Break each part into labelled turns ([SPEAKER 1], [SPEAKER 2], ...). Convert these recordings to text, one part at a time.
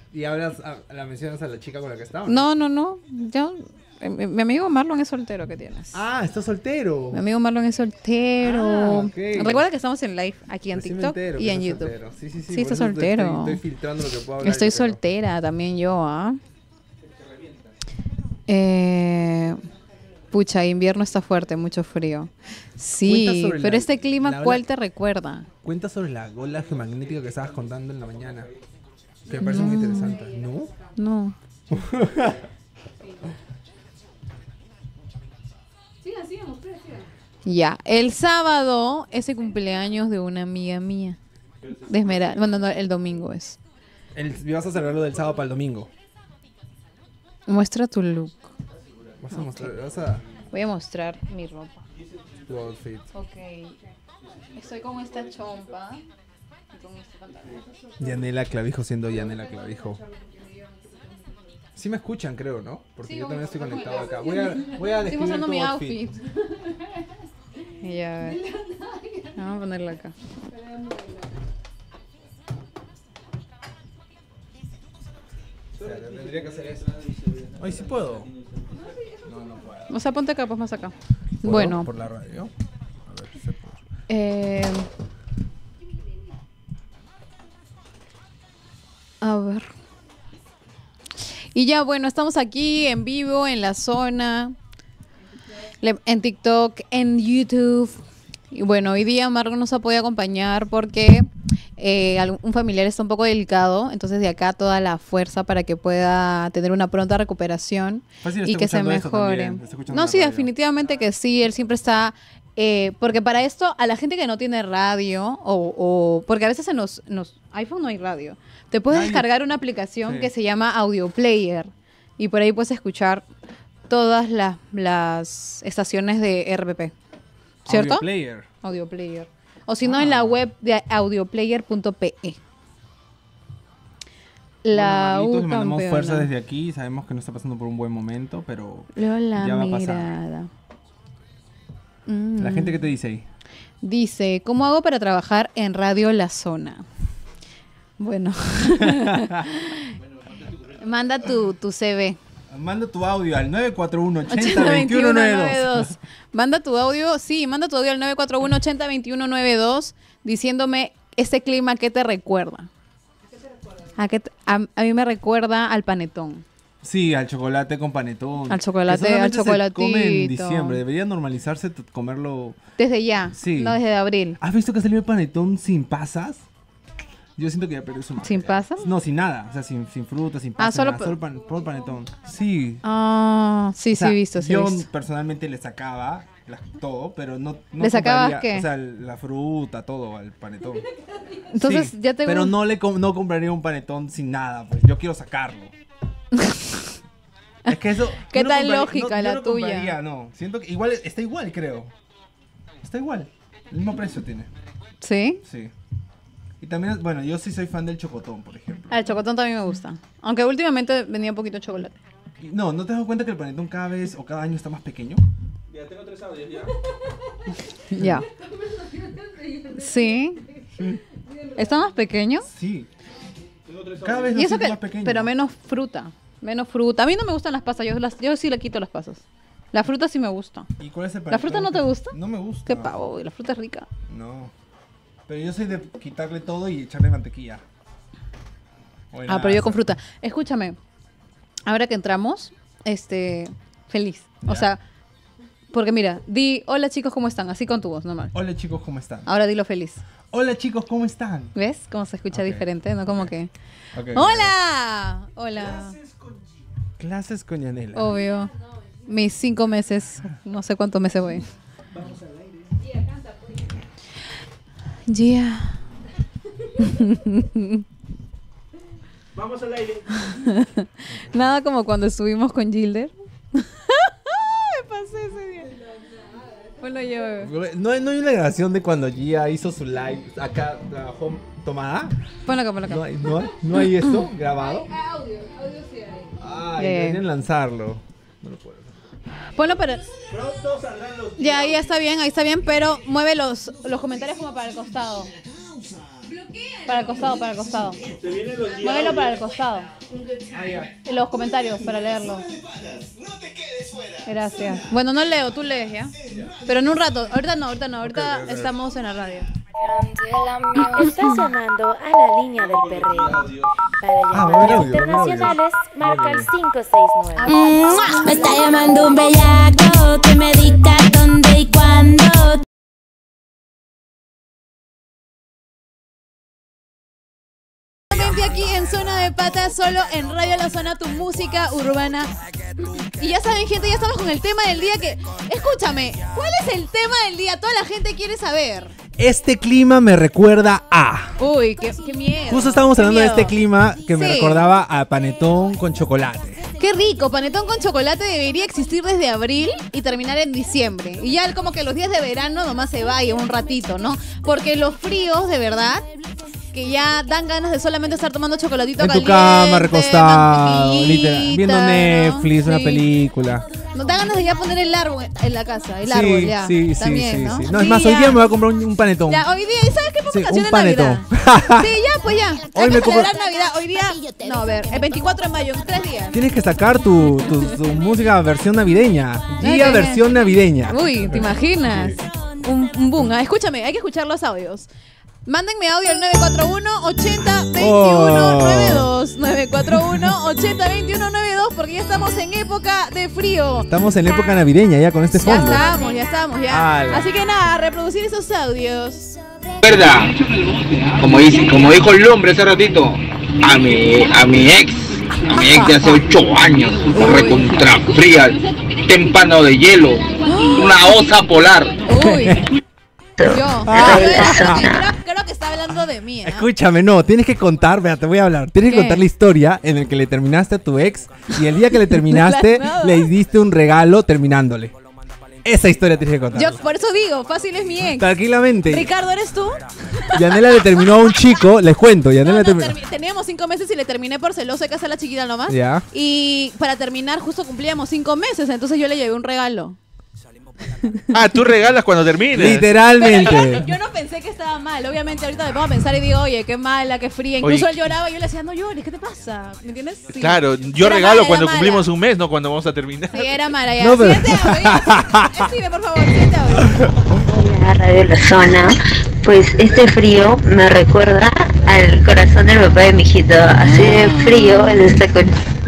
[SPEAKER 1] ¿Y la mencionas a la chica con la que estaba?
[SPEAKER 2] No. Yo, mi amigo Marlon es soltero, ¿qué tienes?
[SPEAKER 1] Ah, está soltero.
[SPEAKER 2] Mi amigo Marlon es soltero.
[SPEAKER 1] Ah, ok.
[SPEAKER 2] Recuerda que estamos en live aquí en
[SPEAKER 1] Recién me
[SPEAKER 2] TikTok
[SPEAKER 1] entero
[SPEAKER 2] y
[SPEAKER 1] que
[SPEAKER 2] en
[SPEAKER 1] está
[SPEAKER 2] YouTube.
[SPEAKER 1] soltero. Sí,
[SPEAKER 2] Sí,
[SPEAKER 1] por
[SPEAKER 2] está
[SPEAKER 1] eso
[SPEAKER 2] soltero.
[SPEAKER 1] Estoy filtrando lo que puedo hablar.
[SPEAKER 2] Estoy soltera también yo, ¿ah? Pucha, invierno está fuerte, mucho frío. Sí, pero este clima, ¿cuál te recuerda?
[SPEAKER 1] Cuenta sobre la ola geomagnética que estabas contando en la mañana. Que me parece muy interesante. ¿No?
[SPEAKER 2] No. Ya, el sábado es el cumpleaños de una amiga mía. De Esmeralda. Bueno, no, el domingo es.
[SPEAKER 1] Vas a celebrarlo del sábado para el domingo.
[SPEAKER 2] Muestra tu look.
[SPEAKER 1] Vas a mostrar,
[SPEAKER 2] Voy a mostrar mi ropa.
[SPEAKER 1] tu outfit.
[SPEAKER 2] Ok. Estoy con esta chompa y con este pantalón.
[SPEAKER 1] Yanela Clavijo siendo Yanela Clavijo. Sí me escuchan, creo, ¿no? Porque yo también estoy conectado acá. Voy a
[SPEAKER 2] Estoy
[SPEAKER 1] describir
[SPEAKER 2] mostrando
[SPEAKER 1] tu
[SPEAKER 2] mi
[SPEAKER 1] outfit.
[SPEAKER 2] outfit. Ya, a ver. Vamos a ponerla acá.
[SPEAKER 1] Tendría que hacer eso. Ay, sí puedo. No puedo.
[SPEAKER 2] O sea, ponte acá, pues más acá.
[SPEAKER 1] ¿Puedo?
[SPEAKER 2] Bueno.
[SPEAKER 1] Por la radio. A ver, se puede.
[SPEAKER 2] A ver. Y ya, bueno, estamos aquí en vivo, en la zona, en TikTok, en YouTube. Y bueno, hoy día Marco nos ha podido acompañar porque un familiar está un poco delicado. Entonces de acá toda la fuerza para que pueda tener una pronta recuperación y que se mejore. No, sí, definitivamente que sí. Él siempre está... porque para esto, a la gente que no tiene radio, porque a veces en los iPhone no hay radio, te puedes descargar una aplicación que se llama Audio Player y por ahí puedes escuchar todas las estaciones de RPP. ¿Cierto? Audio Player. O si no, en la web de audioplayer.pe.
[SPEAKER 1] Marlitos, le mandamos fuerza desde aquí. Sabemos que no está pasando por un buen momento, pero ya va a pasar. ¿La gente qué te dice ahí?
[SPEAKER 2] Dice, ¿cómo hago para trabajar en Radio La Zona? Bueno. Manda tu CV.
[SPEAKER 1] Manda tu audio al 941-80-2192.
[SPEAKER 2] Manda tu audio, manda tu audio al 941-80-2192 diciéndome este clima, ¿qué te recuerda? A mí me recuerda al panetón.
[SPEAKER 1] Sí, al chocolate con panetón.
[SPEAKER 2] Al chocolatito.
[SPEAKER 1] Se come en diciembre. Debería normalizarse comerlo.
[SPEAKER 2] Desde ya.
[SPEAKER 1] Sí.
[SPEAKER 2] No, desde abril.
[SPEAKER 1] ¿Has visto que salió el panetón sin pasas? Yo siento que ya perdió su madre.
[SPEAKER 2] ¿Sin pasas?
[SPEAKER 1] No, sin nada. O sea, sin fruta, sin pasas.
[SPEAKER 2] Solo
[SPEAKER 1] por panetón. Sí.
[SPEAKER 2] Sí, o sea, sí, he visto.
[SPEAKER 1] Yo personalmente le sacaba todo, pero no
[SPEAKER 2] ¿Le sacabas qué?
[SPEAKER 1] O sea, la fruta, todo al panetón.
[SPEAKER 2] Entonces, ya te
[SPEAKER 1] pero no compraría un panetón sin nada, pues yo quiero sacarlo. Es que eso...
[SPEAKER 2] ¿Qué tal lógica la tuya?
[SPEAKER 1] No, siento que igual está igual, creo. Está igual. El mismo precio tiene.
[SPEAKER 2] ¿Sí?
[SPEAKER 1] Sí. Y también, bueno, yo sí soy fan del chocotón, por ejemplo.
[SPEAKER 2] El chocotón también me gusta. Aunque últimamente venía un poquito de chocolate.
[SPEAKER 1] No, ¿no te has dado cuenta que el panetón cada vez o cada año está más pequeño?
[SPEAKER 3] Ya tengo 3 audios, ya.
[SPEAKER 2] Ya. Sí. ¿Está más pequeño?
[SPEAKER 1] Sí.
[SPEAKER 3] Tengo 3
[SPEAKER 1] Cada
[SPEAKER 3] audios.
[SPEAKER 1] vez lo siento más pequeño.
[SPEAKER 2] Pero menos fruta. Menos fruta. A mí no me gustan las pasas. Yo sí le quito las pasas. La fruta sí me gusta.
[SPEAKER 1] ¿Y cuál es el panetón?
[SPEAKER 2] ¿La fruta no te gusta?
[SPEAKER 1] No me gusta.
[SPEAKER 2] Qué pavo. La fruta es rica.
[SPEAKER 1] No. Pero yo soy de quitarle todo y echarle mantequilla.
[SPEAKER 2] Pero yo con fruta. Escúchame. Ahora que entramos, feliz.
[SPEAKER 1] ¿Ya?
[SPEAKER 2] O sea, porque mira, di hola chicos, ¿cómo están? Así con tu voz, normal.
[SPEAKER 1] Hola chicos, ¿cómo están?
[SPEAKER 2] Ahora dilo feliz.
[SPEAKER 1] Hola chicos, ¿cómo están?
[SPEAKER 2] ¿Ves? Cómo se escucha diferente, ¿no? Como que...
[SPEAKER 1] Okay,
[SPEAKER 2] ¡Hola! Hola.
[SPEAKER 1] Clases con Yanela.
[SPEAKER 2] Obvio. Mis 5 meses. No sé cuántos meses voy.
[SPEAKER 3] Vamos al aire.
[SPEAKER 2] Gia.
[SPEAKER 3] Vamos al aire.
[SPEAKER 2] Nada como cuando estuvimos con Gilder. Me pasé ese día. Bueno, yo, bebé.
[SPEAKER 1] ¿No hay una grabación de cuando Gia hizo su live acá, trabajó tomada?
[SPEAKER 2] Ponlo acá, ponlo acá.
[SPEAKER 1] ¿No hay esto grabado?
[SPEAKER 4] Audio sí hay.
[SPEAKER 1] Ay, deberían lanzarlo. No lo puedo.
[SPEAKER 2] Ponlo para...
[SPEAKER 3] Pronto saldrán los...
[SPEAKER 2] Ya, ahí está bien, pero mueve los comentarios como para el costado. Para el costado, para el costado. Muévelo para el costado. En los comentarios para leerlo. Gracias. Bueno, no leo, tú lees, ¿ya? Pero en un rato. Ahorita no. Ahorita estamos en la radio.
[SPEAKER 4] Está sonando a la línea del perreo. Para llamadas internacionales, marca el 569.
[SPEAKER 5] Me está llamando un bellaco que me dicta dónde y cuándo.
[SPEAKER 2] Aquí en Zona de Patas, solo en Radio La Zona, tu música urbana. Y ya saben, gente, ya estamos con el tema del día que... Escúchame, ¿cuál es el tema del día? Toda la gente quiere saber.
[SPEAKER 1] Este clima me recuerda a...
[SPEAKER 2] Uy, qué miedo.
[SPEAKER 1] Justo estábamos hablando de
[SPEAKER 2] miedo.
[SPEAKER 1] este clima que me
[SPEAKER 2] Sí.
[SPEAKER 1] recordaba a panetón con chocolate.
[SPEAKER 2] Qué rico, panetón con chocolate debería existir desde abril y terminar en diciembre. Y ya como que los días de verano nomás se vaya un ratito, ¿no? Porque los fríos, de verdad, que ya dan ganas de solamente estar tomando chocolatito
[SPEAKER 1] En tu
[SPEAKER 2] caliente,
[SPEAKER 1] cama, recostado,
[SPEAKER 2] mantequillita,
[SPEAKER 1] literal, viendo
[SPEAKER 2] ¿no?
[SPEAKER 1] Netflix, una
[SPEAKER 2] Sí.
[SPEAKER 1] película.
[SPEAKER 2] Nos da ganas de ya poner el árbol en la casa, el árbol ya.
[SPEAKER 1] Sí,
[SPEAKER 2] también, ¿no?
[SPEAKER 1] No, es
[SPEAKER 2] Sí,
[SPEAKER 1] más, hoy
[SPEAKER 2] ya.
[SPEAKER 1] día me voy a comprar un panetón.
[SPEAKER 2] Ya, hoy día, ¿y sabes qué? Pongo
[SPEAKER 1] Sí,
[SPEAKER 2] canción
[SPEAKER 1] un
[SPEAKER 2] de
[SPEAKER 1] panetón.
[SPEAKER 2] Navidad. Sí, ya, pues ya.
[SPEAKER 1] Hoy
[SPEAKER 2] Hay
[SPEAKER 1] me
[SPEAKER 2] que
[SPEAKER 1] compro-
[SPEAKER 2] celebrar Navidad. Hoy día, no, a ver, el 24 de mayo, en 3 días.
[SPEAKER 1] Tienes que sacar tu música versión navideña. Día
[SPEAKER 2] Ok.
[SPEAKER 1] versión navideña.
[SPEAKER 2] Uy, ¿te imaginas? Un boom. Ah, escúchame, hay que escuchar los audios. Mándenme audio al 941-80-2192. 941-80-2192 porque ya estamos en época de frío.
[SPEAKER 1] Estamos en época navideña ya con este
[SPEAKER 2] Ya
[SPEAKER 1] fondo.
[SPEAKER 2] estamos, ya.
[SPEAKER 1] Ala.
[SPEAKER 2] Así que nada, reproducir esos audios.
[SPEAKER 6] Recuerda, como dijo el hombre hace ratito, a mi ex de hace 8 años, recontra fría, témpano de hielo, una osa polar.
[SPEAKER 2] Uy. Yo. Creo que está hablando de mí, ¿eh?
[SPEAKER 1] Escúchame, no, tienes que contar, vea, te voy a hablar. Tienes que
[SPEAKER 2] ¿Qué?
[SPEAKER 1] contar la historia en el que le terminaste a tu ex y el día que le terminaste
[SPEAKER 2] nada.
[SPEAKER 1] le diste un regalo terminándole. Esa historia tienes que contar.
[SPEAKER 2] Yo por eso digo, fácil es mi ex.
[SPEAKER 1] Tranquilamente.
[SPEAKER 2] Ricardo, ¿eres tú?
[SPEAKER 1] Yanela le terminó a un chico, les cuento, Yanela
[SPEAKER 2] No,
[SPEAKER 1] terminó.
[SPEAKER 2] teníamos 5 meses y le terminé por celoso de casa a la chiquita nomás.
[SPEAKER 1] Ya.
[SPEAKER 2] Y para terminar, justo cumplíamos 5 meses, entonces yo le llevé un regalo.
[SPEAKER 7] Ah, tú regalas cuando termines.
[SPEAKER 2] Pero
[SPEAKER 1] Literalmente.
[SPEAKER 2] yo no pensé que estaba mal. Obviamente ahorita me pongo a pensar y digo, oye, qué mala, qué fría. Incluso
[SPEAKER 7] Oye.
[SPEAKER 2] él lloraba y yo le decía, no llores, ¿qué te pasa? ¿Me entiendes? Sí.
[SPEAKER 7] Claro, yo
[SPEAKER 2] Era
[SPEAKER 7] regalo
[SPEAKER 2] mala,
[SPEAKER 7] cuando
[SPEAKER 2] era
[SPEAKER 7] cumplimos
[SPEAKER 2] mala.
[SPEAKER 7] un mes, no cuando vamos a terminar.
[SPEAKER 2] Sí, era mala ya.
[SPEAKER 1] No, pero-
[SPEAKER 2] Siguiente audio, ya. Escribe, por favor, siguiente audio.
[SPEAKER 8] Hola, Radio La Zona. Pues este frío me recuerda al corazón del papá de mi hijito. Así de frío él está con...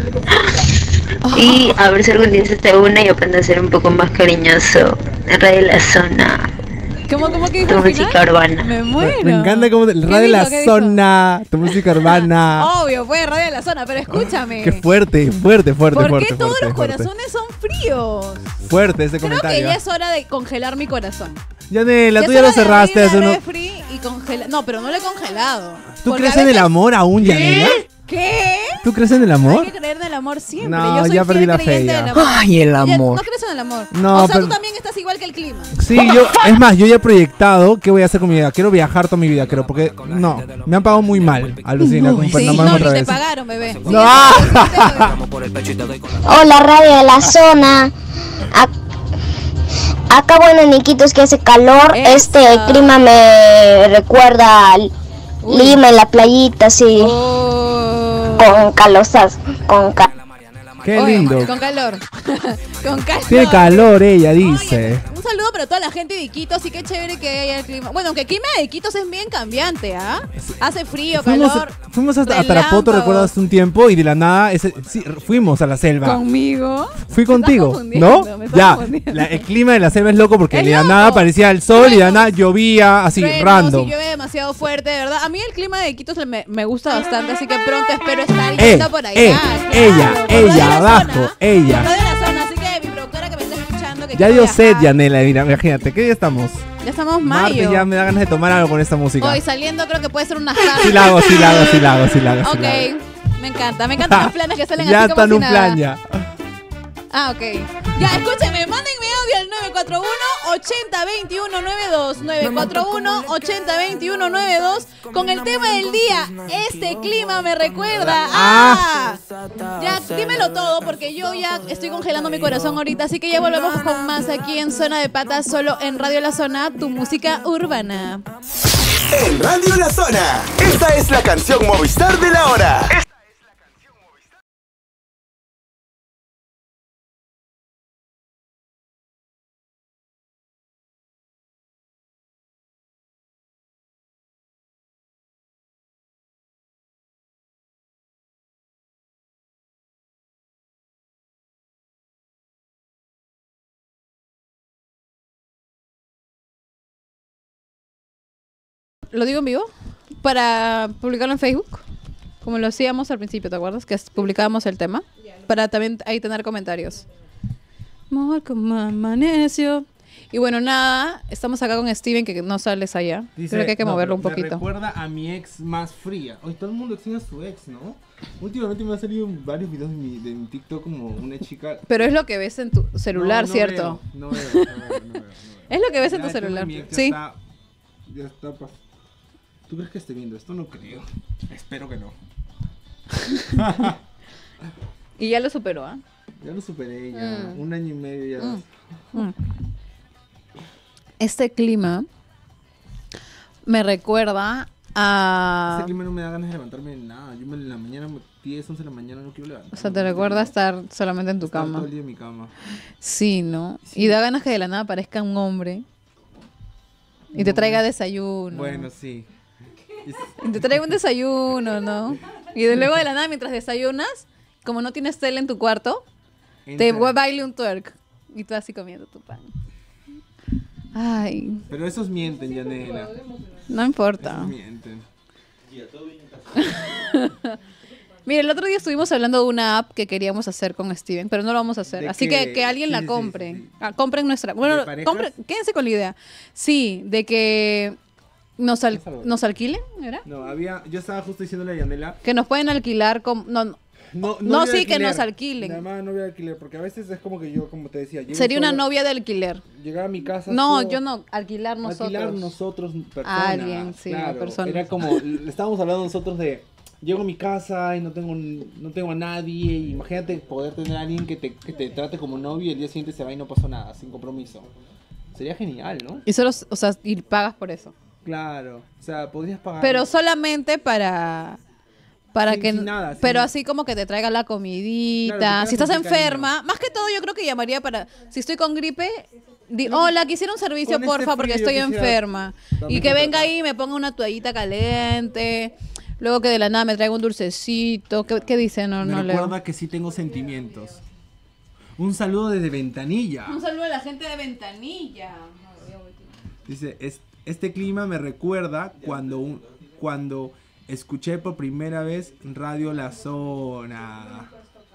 [SPEAKER 8] Y a ver si algún día se une y aprende a ser un poco más cariñoso. Radio La Zona,
[SPEAKER 2] ¿Cómo que dijo
[SPEAKER 8] tu
[SPEAKER 2] al
[SPEAKER 8] música
[SPEAKER 2] final?
[SPEAKER 8] urbana.
[SPEAKER 2] Me muero.
[SPEAKER 1] Me encanta como el
[SPEAKER 2] ¿Qué
[SPEAKER 1] radio de
[SPEAKER 2] dijo?
[SPEAKER 1] la
[SPEAKER 2] ¿Qué dijo?
[SPEAKER 1] zona, tu música urbana.
[SPEAKER 2] Obvio, fue radio de la zona, pero escúchame.
[SPEAKER 1] Qué fuerte.
[SPEAKER 2] ¿Por qué
[SPEAKER 1] fuerte,
[SPEAKER 2] todos
[SPEAKER 1] fuerte,
[SPEAKER 2] los
[SPEAKER 1] fuerte.
[SPEAKER 2] corazones son fríos?
[SPEAKER 1] Fuerte ese
[SPEAKER 2] Creo que
[SPEAKER 1] comentario.
[SPEAKER 2] ya es hora de congelar mi corazón.
[SPEAKER 1] Yanela,
[SPEAKER 2] Ya
[SPEAKER 1] tú
[SPEAKER 2] es
[SPEAKER 1] ya lo
[SPEAKER 2] hora de
[SPEAKER 1] cerraste
[SPEAKER 2] abrir
[SPEAKER 1] hace
[SPEAKER 2] la
[SPEAKER 1] unos...
[SPEAKER 2] refri y congelar. No, pero no lo he congelado.
[SPEAKER 1] ¿Tú
[SPEAKER 2] Porque
[SPEAKER 1] crees
[SPEAKER 2] a
[SPEAKER 1] en el
[SPEAKER 2] veces-
[SPEAKER 1] amor aún, Yanela?
[SPEAKER 2] ¿Qué?
[SPEAKER 1] ¿Tú crees en el amor?
[SPEAKER 2] Hay que creer en el amor siempre.
[SPEAKER 1] No,
[SPEAKER 2] Yo soy
[SPEAKER 1] ya perdí
[SPEAKER 2] fiel
[SPEAKER 1] la fe
[SPEAKER 2] creyente
[SPEAKER 1] ya.
[SPEAKER 2] del amor.
[SPEAKER 6] Ay, el
[SPEAKER 2] Ya,
[SPEAKER 6] amor.
[SPEAKER 2] ¿No crees en el amor?
[SPEAKER 1] No,
[SPEAKER 2] o sea,
[SPEAKER 1] pero-
[SPEAKER 2] tú también estás igual que el clima.
[SPEAKER 1] Sí, es más, yo ya he proyectado qué voy a hacer con mi vida. Quiero viajar toda mi vida, creo, porque no, me han pagado muy mal. Alucina, con
[SPEAKER 2] Sí,
[SPEAKER 1] Fernando
[SPEAKER 2] no,
[SPEAKER 1] otra
[SPEAKER 2] ni te
[SPEAKER 1] vez.
[SPEAKER 2] pagaron, bebé.
[SPEAKER 1] No.
[SPEAKER 9] Hola, Radio de la Zona. Acá, bueno, Niquitos, que hace calor.
[SPEAKER 2] Eso.
[SPEAKER 9] Este clima me recuerda al Lima en la playita, así,
[SPEAKER 2] Oh.
[SPEAKER 9] con calosas,
[SPEAKER 1] Qué
[SPEAKER 2] Oye,
[SPEAKER 1] lindo.
[SPEAKER 2] Con calor. Con calor.
[SPEAKER 1] Tiene calor ella,
[SPEAKER 2] Oye,
[SPEAKER 1] dice.
[SPEAKER 2] un saludo para toda la gente de Iquitos y qué chévere que haya el clima. Bueno, aunque el clima de Iquitos es bien cambiante, ¿ah? Hace frío, calor.
[SPEAKER 1] Fuimos hasta
[SPEAKER 2] relámpagos.
[SPEAKER 1] Tarapoto, recuerdas, hace un tiempo y de la nada, sí, fuimos a la selva.
[SPEAKER 2] ¿Conmigo?
[SPEAKER 1] Fui
[SPEAKER 2] Me
[SPEAKER 1] contigo,
[SPEAKER 2] estás confundiendo,
[SPEAKER 1] ¿no?
[SPEAKER 2] me estás
[SPEAKER 1] Ya,
[SPEAKER 2] confundiendo.
[SPEAKER 1] el clima de la selva es loco porque
[SPEAKER 2] Es
[SPEAKER 1] de la
[SPEAKER 2] loco.
[SPEAKER 1] nada aparecía el sol y de la
[SPEAKER 2] Truenos.
[SPEAKER 1] nada llovía así,
[SPEAKER 2] Truenos,
[SPEAKER 1] random.
[SPEAKER 2] y llueve demasiado fuerte, de verdad. A mí el clima de Iquitos me gusta bastante, así que pronto espero estar yendo por allá.
[SPEAKER 1] ella,
[SPEAKER 2] claro, por Radio
[SPEAKER 1] ella,
[SPEAKER 2] La
[SPEAKER 1] abajo,
[SPEAKER 2] Zona,
[SPEAKER 1] ella.
[SPEAKER 2] por Radio La Zona, así que mi productora que me está escuchando. Que
[SPEAKER 1] Ya
[SPEAKER 2] quiero
[SPEAKER 1] dio sed,
[SPEAKER 2] viajar.
[SPEAKER 1] Yanela, mira, imagínate, ¿qué día estamos?
[SPEAKER 2] Ya estamos
[SPEAKER 1] Martes,
[SPEAKER 2] mayo.
[SPEAKER 1] ya me da ganas de tomar algo con esta música.
[SPEAKER 2] Hoy saliendo creo que puede ser unas tardes.
[SPEAKER 1] Sí la hago, sí la hago, sí la hago, sí la hago. sí
[SPEAKER 2] Ok,
[SPEAKER 1] la hago.
[SPEAKER 2] me encantan los planes que salen
[SPEAKER 1] Ya
[SPEAKER 2] así
[SPEAKER 1] está
[SPEAKER 2] como
[SPEAKER 1] en
[SPEAKER 2] si
[SPEAKER 1] un
[SPEAKER 2] nada.
[SPEAKER 1] plan ya.
[SPEAKER 2] Ah, ok. Ya, escúchenme, mándenme audio al 941-802192. 941-802192 con el tema del día. Este clima me recuerda. ¡Ah! Ya, dímelo todo porque yo ya estoy congelando mi corazón ahorita. Así que ya volvemos con más aquí en Zona de Patas, solo en Radio La Zona, tu música urbana.
[SPEAKER 10] En Radio La Zona. Esta es la canción Movistar de la hora.
[SPEAKER 2] ¿Lo digo en vivo? Para publicarlo en Facebook, como lo hacíamos al principio, ¿te acuerdas? Que publicábamos el tema, para también ahí tener comentarios. Amor como amaneció. Y bueno, nada, estamos acá con Steven, que no sales allá.
[SPEAKER 1] Dice,
[SPEAKER 2] Creo que hay que moverlo
[SPEAKER 1] pero
[SPEAKER 2] un poquito.
[SPEAKER 1] Me recuerda a mi ex más fría. Hoy todo el mundo extraña a su ex, ¿no? Últimamente me han salido varios videos de mi TikTok como una chica...
[SPEAKER 2] Pero es lo que ves en tu celular,
[SPEAKER 1] No
[SPEAKER 2] ¿cierto?
[SPEAKER 1] No veo.
[SPEAKER 2] Es lo que ves en
[SPEAKER 1] Ya
[SPEAKER 2] tu celular.
[SPEAKER 1] mi ex
[SPEAKER 2] Sí.
[SPEAKER 1] Ya está ¿Tú crees que esté viendo esto? No creo. Espero que no.
[SPEAKER 2] Y ya lo superó, ¿ah?
[SPEAKER 1] Ya lo superé, ya. 1 año y medio ya.
[SPEAKER 2] Este clima me recuerda a...
[SPEAKER 1] Este clima no me da ganas de levantarme de nada. Yo en la mañana, 10, 11 de la mañana no quiero levantarme.
[SPEAKER 2] O sea, te recuerda estar solamente en tu cama.
[SPEAKER 1] Todo el día en mi cama.
[SPEAKER 2] Sí, ¿no? Sí. Y da ganas que de la nada aparezca un hombre y te traiga desayuno.
[SPEAKER 1] Bueno, sí.
[SPEAKER 2] Y te traiga un desayuno, ¿no? Y luego de la nada, mientras desayunas, como no tienes tele en tu cuarto, te baile un twerk. Y tú así comiendo tu pan. Ay.
[SPEAKER 1] Pero esos mienten, Yanela.
[SPEAKER 2] No importa.
[SPEAKER 1] Esos mienten.
[SPEAKER 2] Mira, el otro día estuvimos hablando de una app que queríamos hacer con Steven, pero no lo vamos a hacer. Así que alguien la compre. Sí. Compren nuestra. Bueno, quédense con la idea. Sí, de que nos alquilen, ¿era?
[SPEAKER 1] No, yo estaba justo diciéndole a Yanela
[SPEAKER 2] que nos pueden alquilar como no sí, que nos alquilen.
[SPEAKER 1] Nada más novia de alquiler, porque a veces es como que yo, como te decía,
[SPEAKER 2] sería una novia de alquiler.
[SPEAKER 1] Llegar a mi casa.
[SPEAKER 2] No, yo no, alquilar nosotros.
[SPEAKER 1] Alquilar nosotros, personas.
[SPEAKER 2] Alguien, sí,
[SPEAKER 1] claro,
[SPEAKER 2] persona.
[SPEAKER 1] Era como, le estábamos hablando nosotros de, llego a mi casa y no tengo a nadie. Y imagínate poder tener a alguien que te trate como novio y el día siguiente se va y no pasó nada, sin compromiso. Sería genial, ¿no?
[SPEAKER 2] Y solo, o sea, y pagas por eso.
[SPEAKER 1] Claro, o sea, podrías pagar.
[SPEAKER 2] Pero solamente para que
[SPEAKER 1] nada,
[SPEAKER 2] pero así como que te traiga la comidita. Claro, si estás enferma, más que todo yo creo que llamaría para si estoy con gripe, hola, quisiera un servicio porfa porque estoy enferma. Y que venga ahí y me ponga una toallita caliente. Luego que de la nada me traiga un dulcecito. ¿Qué dice? No
[SPEAKER 1] recuerda que sí tengo sentimientos. Un saludo desde Ventanilla.
[SPEAKER 2] Un saludo a la gente de Ventanilla.
[SPEAKER 1] Dice, este clima me recuerda cuando escuché por primera vez Radio La Zona.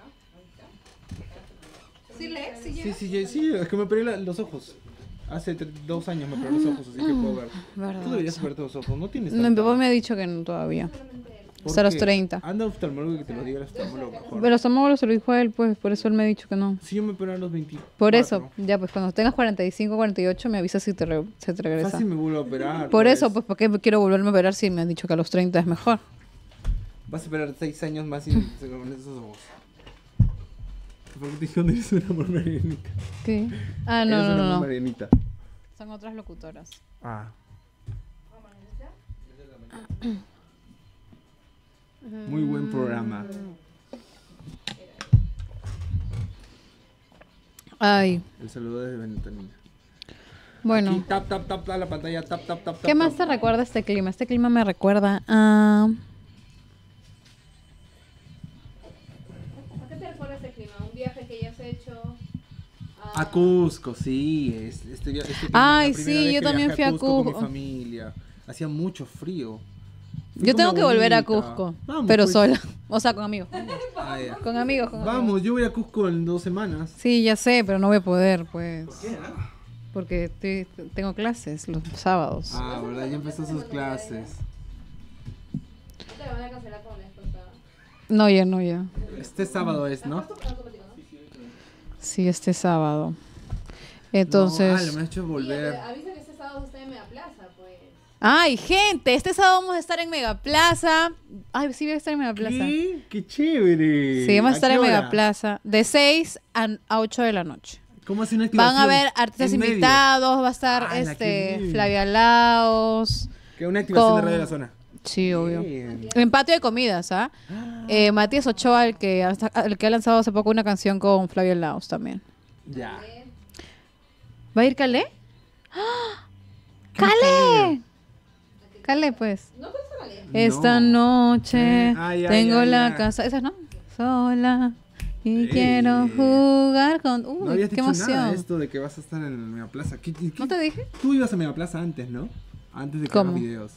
[SPEAKER 2] ¿Sí lees?
[SPEAKER 1] Sí, es que me operé los ojos. Hace 2 años me operé los ojos, así que puedo ver.
[SPEAKER 2] ¿Verdad?
[SPEAKER 1] Tú deberías verte los ojos, no tienes
[SPEAKER 2] mi papá me ha dicho que no todavía. Hasta los 30.
[SPEAKER 1] Anda a oftalmólogo y que te lo diga el oftalmólogo mejor.
[SPEAKER 2] Pero el oftalmólogo se lo dijo a él, pues, por eso él me ha dicho que no.
[SPEAKER 1] Sí, yo me operé a los 20.
[SPEAKER 2] Por eso, ya, pues cuando tengas 45, 48, me avisas si se te regresa.
[SPEAKER 1] Fácil me vuelvo a operar.
[SPEAKER 2] Por eso, pues, ¿por qué quiero volverme a operar si me han dicho que a los 30 es mejor?
[SPEAKER 1] Vas a esperar 6 años más y con esos ojos. ¿Por qué te dijeron eres una amor Marianita?
[SPEAKER 2] ¿Qué? Ah, no.
[SPEAKER 1] Marianita.
[SPEAKER 2] Son otras locutoras.
[SPEAKER 1] Ah. Muy buen programa.
[SPEAKER 2] Ay.
[SPEAKER 1] El saludo desde Ventanilla.
[SPEAKER 2] Bueno.
[SPEAKER 1] Aquí, tap, la pantalla, tap.
[SPEAKER 2] ¿Qué más te recuerda este clima? Este clima me recuerda a... ¿A qué te recuerda este clima? ¿Un viaje que ya has hecho?
[SPEAKER 1] A Cusco, sí. Este
[SPEAKER 2] ay, sí, yo también fui a Cusco
[SPEAKER 1] con mi familia. Hacía mucho frío.
[SPEAKER 2] Yo tengo que volver a Cusco,
[SPEAKER 1] vamos,
[SPEAKER 2] pero
[SPEAKER 1] pues.
[SPEAKER 2] Sola. O sea, con amigos. Con amigos.
[SPEAKER 1] Vamos, yo voy a Cusco en 2 semanas.
[SPEAKER 2] Sí, ya sé, pero no voy a poder, pues.
[SPEAKER 1] ¿Por qué?
[SPEAKER 2] Porque tengo clases los sábados.
[SPEAKER 1] Ah, verdad, ya empezó sus clases.
[SPEAKER 2] ¿No te van a cancelar como la vez pasada? No, ya.
[SPEAKER 1] Este sábado es, ¿no?
[SPEAKER 2] Sí, este sábado. Entonces...
[SPEAKER 1] No, lo me ha hecho volver.
[SPEAKER 2] Avisa que este sábado está en Megaplaza, pues. Ay, gente, este sábado vamos a estar en Megaplaza. Ay, sí voy a estar en Megaplaza.
[SPEAKER 1] ¿Qué? ¡Qué chévere!
[SPEAKER 2] Sí, vamos a estar en Megaplaza de 6 a 8 de la noche.
[SPEAKER 1] ¿Cómo hace una activación?
[SPEAKER 2] Van a haber artistas invitados, va a estar Flavia Laos,
[SPEAKER 1] Que una activación de
[SPEAKER 2] Con-
[SPEAKER 1] radio de la zona.
[SPEAKER 2] Sí, obvio.
[SPEAKER 1] Bien.
[SPEAKER 2] En patio de comidas, ¿ah? Matías Ochoa, el que ha lanzado hace poco una canción con Flavio Laos también.
[SPEAKER 1] Ya.
[SPEAKER 2] ¿Va a ir Calé? ¡Ah! ¡Calé! Calé, pues. Esta noche
[SPEAKER 1] Ya,
[SPEAKER 2] tengo
[SPEAKER 1] ya,
[SPEAKER 2] la
[SPEAKER 1] ya.
[SPEAKER 2] casa. Esa no. Sola. Y
[SPEAKER 1] Ey.
[SPEAKER 2] quiero jugar con. Uy,
[SPEAKER 1] No habías
[SPEAKER 2] qué
[SPEAKER 1] dicho nada de
[SPEAKER 2] emoción.
[SPEAKER 1] esto de que vas a estar en Megaplaza.
[SPEAKER 2] ¿No te dije?
[SPEAKER 1] Tú ibas a Megaplaza antes, ¿no? Antes de que
[SPEAKER 2] ¿Cómo?
[SPEAKER 1] hagas videos.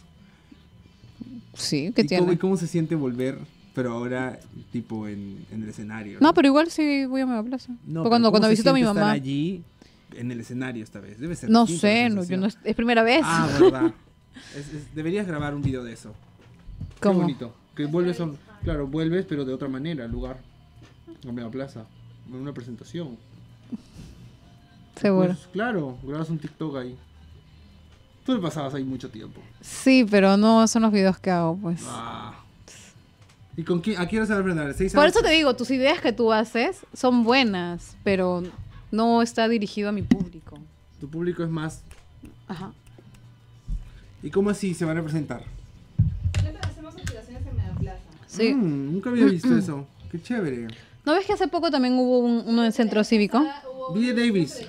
[SPEAKER 2] Sí, ¿qué
[SPEAKER 1] ¿Y
[SPEAKER 2] tiene?
[SPEAKER 1] cómo se siente volver, pero ahora tipo en el escenario?
[SPEAKER 2] No, pero igual sí voy a Megaplaza.
[SPEAKER 1] No,
[SPEAKER 2] Fue cuando
[SPEAKER 1] pero ¿cómo se
[SPEAKER 2] visito a mi
[SPEAKER 1] siente
[SPEAKER 2] mamá.
[SPEAKER 1] estar allí en el escenario esta vez? Debe ser
[SPEAKER 2] No
[SPEAKER 1] distinta la
[SPEAKER 2] sé, no, yo
[SPEAKER 1] sensación.
[SPEAKER 2] no es primera vez.
[SPEAKER 1] Ah, verdad. Deberías grabar un video de eso.
[SPEAKER 2] ¿Cómo?
[SPEAKER 1] Qué bonito. Que vuelves claro, vuelves pero de otra manera al lugar. A Megaplaza. En una presentación.
[SPEAKER 2] Seguro.
[SPEAKER 1] Pues, claro, grabas un TikTok ahí. Tú le pasabas ahí mucho tiempo.
[SPEAKER 2] Sí, pero no son los videos que hago, pues.
[SPEAKER 1] Ah. ¿Y con quién? ¿A quién vas a aprender?
[SPEAKER 2] Por eso te digo, tus ideas que tú haces son buenas, pero no está dirigido a mi público.
[SPEAKER 1] Tu público es más.
[SPEAKER 2] Ajá.
[SPEAKER 1] ¿Y cómo así se van a presentar?
[SPEAKER 11] Hacemos activaciones en Megaplaza.
[SPEAKER 2] Sí.
[SPEAKER 1] Nunca había visto eso. Qué chévere.
[SPEAKER 2] ¿No ves que hace poco también hubo uno en Centro Cívico?
[SPEAKER 1] Vi de Davis.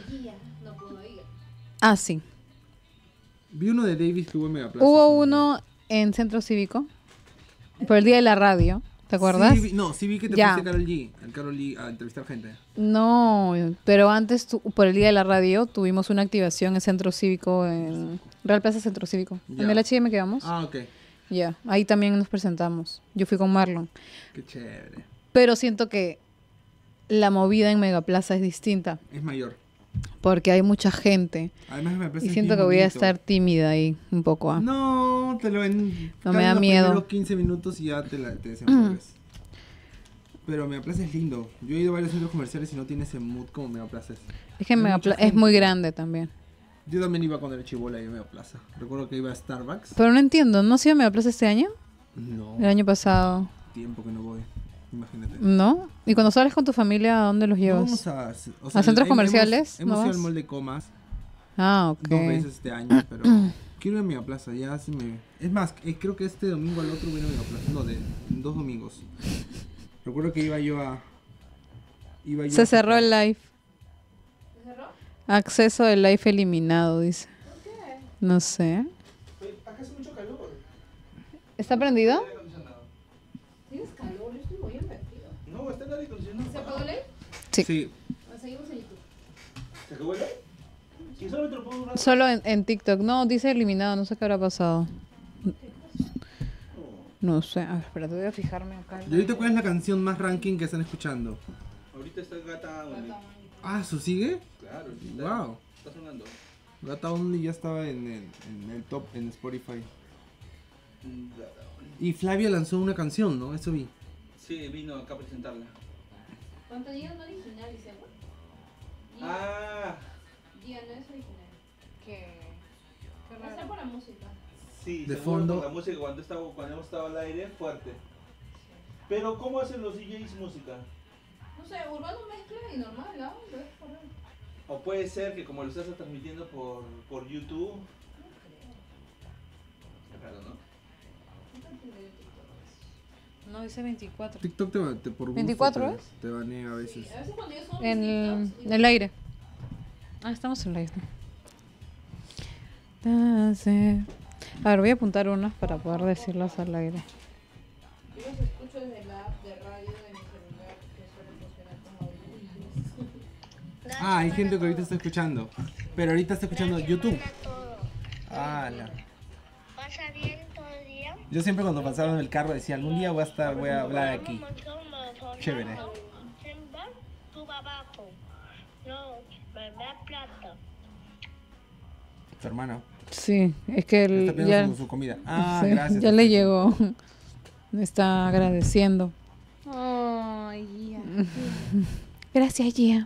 [SPEAKER 2] Ah, sí.
[SPEAKER 1] Vi uno de Davis que hubo en Megaplaza.
[SPEAKER 2] Hubo uno en Centro Cívico por el Día de la Radio, ¿te acuerdas?
[SPEAKER 1] Sí vi que te
[SPEAKER 2] Ya.
[SPEAKER 1] fuiste a Karol G. Al Karol G a entrevistar gente.
[SPEAKER 2] No, pero antes, por el Día de la Radio, tuvimos una activación en Centro Cívico, en Real Plaza Centro Cívico.
[SPEAKER 1] Ya.
[SPEAKER 2] En el H&M quedamos.
[SPEAKER 1] Ah, ok.
[SPEAKER 2] Ya, ahí también nos presentamos. Yo fui con Marlon.
[SPEAKER 1] Qué chévere.
[SPEAKER 2] Pero siento que la movida en Megaplaza es distinta,
[SPEAKER 1] Es mayor.
[SPEAKER 2] porque hay mucha gente.
[SPEAKER 1] Además me parece
[SPEAKER 2] Y siento que voy a estar tímida ahí un poco. ¿ah?
[SPEAKER 1] No, te lo ven.
[SPEAKER 2] No me da miedo.
[SPEAKER 1] Los 15 minutos y ya te desenvuelves. Pero Megaplaza es lindo. Yo he ido a varios centros comerciales y no tiene ese mood como Megaplaza.
[SPEAKER 2] Es que
[SPEAKER 1] Hay
[SPEAKER 2] Megaplaza
[SPEAKER 1] mucha
[SPEAKER 2] es muy
[SPEAKER 1] gente.
[SPEAKER 2] grande también.
[SPEAKER 1] Yo también iba cuando era chibola y a Megaplaza. Recuerdo que iba a Starbucks.
[SPEAKER 2] Pero no entiendo, ¿no ha sido Megaplaza este año?
[SPEAKER 1] No.
[SPEAKER 2] El año pasado.
[SPEAKER 1] Tiempo que no voy. Imagínate.
[SPEAKER 2] ¿No? ¿Y cuando sales con tu familia, a dónde los
[SPEAKER 1] No
[SPEAKER 2] llevas?
[SPEAKER 1] vamos a
[SPEAKER 2] ¿A centros comerciales?
[SPEAKER 1] Hemos
[SPEAKER 2] ¿No
[SPEAKER 1] ido
[SPEAKER 2] vas?
[SPEAKER 1] al mall de Comas
[SPEAKER 2] Ah, ok.
[SPEAKER 1] 2 veces este año, pero quiero ir a Megaplaza. Ya se me... Es más, creo que este domingo al otro voy a ir a Megaplaza. No, en 2 domingos. Recuerdo que iba yo a...
[SPEAKER 2] Se cerró el live. Acceso del live eliminado, dice. No sé.
[SPEAKER 3] Acá hace mucho calor.
[SPEAKER 2] ¿Está prendido?
[SPEAKER 11] ¿Tienes calor? Yo estoy muy invertido.
[SPEAKER 3] No, está el aire acondicionado.
[SPEAKER 11] ¿Se apagó el aire?
[SPEAKER 2] Sí.
[SPEAKER 11] Seguimos en YouTube.
[SPEAKER 3] ¿Se acabó el aire? ¿Y solamente lo pongo un rato?
[SPEAKER 2] Solo en TikTok. No, dice eliminado. No sé qué habrá pasado. No sé. A ver, espérate, voy a fijarme acá.
[SPEAKER 1] ¿Y ahorita cuál es la canción más ranking que están escuchando?
[SPEAKER 3] Ahorita está Gata Only.
[SPEAKER 1] Ah, ¿eso sigue?
[SPEAKER 3] Claro,
[SPEAKER 1] Wow.
[SPEAKER 3] está sonando.
[SPEAKER 1] Gata Only ya estaba en el top en Spotify. Y Flavia lanzó una canción, ¿no? Eso vi.
[SPEAKER 3] Sí, vino acá a presentarla.
[SPEAKER 11] Contenido no original, dice.
[SPEAKER 3] Ah,
[SPEAKER 11] Gia no es original.
[SPEAKER 2] ¿Qué?
[SPEAKER 11] Va a ser por la música.
[SPEAKER 3] sí,
[SPEAKER 1] De
[SPEAKER 3] seguro
[SPEAKER 1] fondo.
[SPEAKER 3] por la música cuando hemos estado al aire, fuerte. Pero ¿cómo hacen los DJs música?
[SPEAKER 11] No sé, Urbano mezcla y normal, ¿no? Debe correr.
[SPEAKER 3] O puede ser que como lo estás transmitiendo por YouTube. Es raro, ¿no?
[SPEAKER 2] No, dice 24.
[SPEAKER 1] TikTok te por gusto
[SPEAKER 2] 24
[SPEAKER 1] te,
[SPEAKER 2] es?
[SPEAKER 1] te banea a veces.
[SPEAKER 11] A veces cuando yo subo
[SPEAKER 2] En
[SPEAKER 11] mis TikToks,
[SPEAKER 2] el aire. Ah, estamos en el aire. A ver, voy a apuntar unas para poder decirlas al aire.
[SPEAKER 11] yo los escucho desde la app de radio de mi celular, que suele funcionar como audífonos.
[SPEAKER 1] Ah, hay gente que ahorita está escuchando. Pero ahorita está escuchando YouTube. Ah, no.
[SPEAKER 9] ¿Pasa bien todo el día?
[SPEAKER 1] Yo siempre cuando pasaba en el carro decía, algún día voy a hablar aquí. Chévere.
[SPEAKER 9] No, me da plata.
[SPEAKER 1] Tu hermano.
[SPEAKER 2] Sí, es que
[SPEAKER 1] Está
[SPEAKER 2] él
[SPEAKER 1] pidiendo
[SPEAKER 2] ya,
[SPEAKER 1] su comida. Ah,
[SPEAKER 2] sí,
[SPEAKER 1] gracias.
[SPEAKER 2] ya le llegó. Me está agradeciendo.
[SPEAKER 11] Ay,
[SPEAKER 2] Gracias, Gia.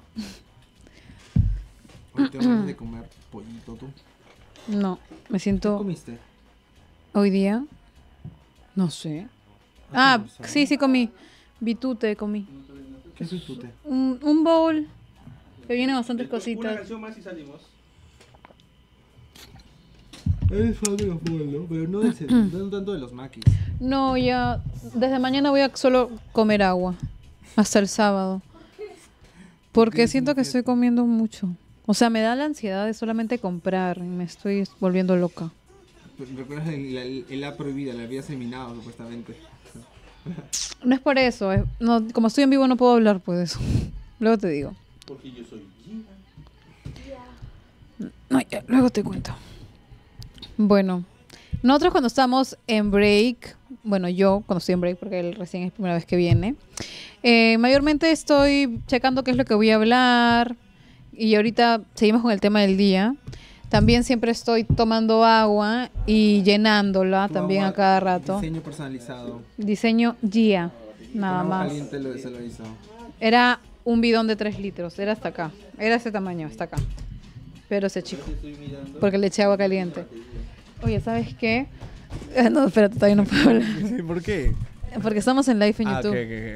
[SPEAKER 1] Hoy te vas de comer pollito tú.
[SPEAKER 2] No, me
[SPEAKER 1] ¿Qué
[SPEAKER 2] siento
[SPEAKER 1] comiste?
[SPEAKER 2] hoy día. No sé. Ah,
[SPEAKER 1] ¿cómo sabes?
[SPEAKER 2] sí comí. Bitute comí.
[SPEAKER 1] ¿Qué es tutute?
[SPEAKER 2] Un bowl. Que viene bastantes
[SPEAKER 3] Después, una
[SPEAKER 2] cositas.
[SPEAKER 3] canción más y salimos.
[SPEAKER 1] Eres fan de los malls, ¿no? Pero no, no tanto de los maquis.
[SPEAKER 2] No, ya. Desde mañana voy a solo comer agua. Hasta el sábado. Porque siento que estoy comiendo mucho. O sea, me da la ansiedad de solamente comprar. Y me estoy volviendo loca.
[SPEAKER 1] ¿Recuerdas la prohibida? La habías eliminado, supuestamente.
[SPEAKER 2] No es por eso. No, como estoy en vivo no puedo hablar, pues. Luego te digo.
[SPEAKER 3] Porque yo soy
[SPEAKER 2] No, ya, luego te cuento. Bueno, nosotros cuando estamos en break, bueno, yo cuando estoy en break, porque él recién es la primera vez que viene, mayormente estoy checando qué es lo que voy a hablar y ahorita seguimos con el tema del día. También siempre estoy tomando agua y llenándola también a cada rato.
[SPEAKER 1] Diseño personalizado.
[SPEAKER 2] Diseño Gia, nada
[SPEAKER 1] Con agua
[SPEAKER 2] más.
[SPEAKER 1] caliente se lo hizo.
[SPEAKER 2] Era un bidón de 3 litros, era hasta acá, era ese tamaño, hasta acá. Pero ese chico, porque le eché agua caliente. Oye, ¿sabes qué? No, espérate, todavía no puedo hablar.
[SPEAKER 7] ¿Por qué?
[SPEAKER 2] Porque estamos en live en YouTube.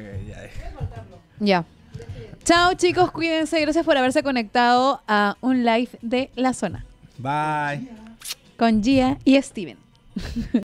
[SPEAKER 2] Ya. Chao, chicos, cuídense. Gracias por haberse conectado a un live de La Zona.
[SPEAKER 7] Bye.
[SPEAKER 2] Con Gia y Steven.